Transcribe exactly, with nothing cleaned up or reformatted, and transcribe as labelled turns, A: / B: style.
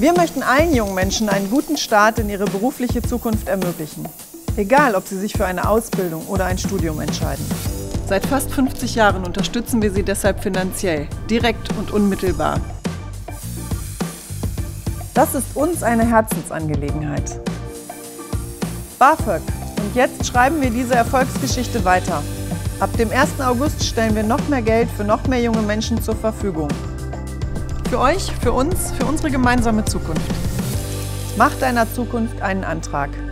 A: Wir möchten allen jungen Menschen einen guten Start in ihre berufliche Zukunft ermöglichen. Egal, ob sie sich für eine Ausbildung oder ein Studium entscheiden. Seit fast fünfzig Jahren unterstützen wir sie deshalb finanziell, direkt und unmittelbar. Das ist uns eine Herzensangelegenheit. BAföG. Und jetzt schreiben wir diese Erfolgsgeschichte weiter. Ab dem ersten August stellen wir noch mehr Geld für noch mehr junge Menschen zur Verfügung. Für euch, für uns, für unsere gemeinsame Zukunft. Mach deiner Zukunft einen Antrag.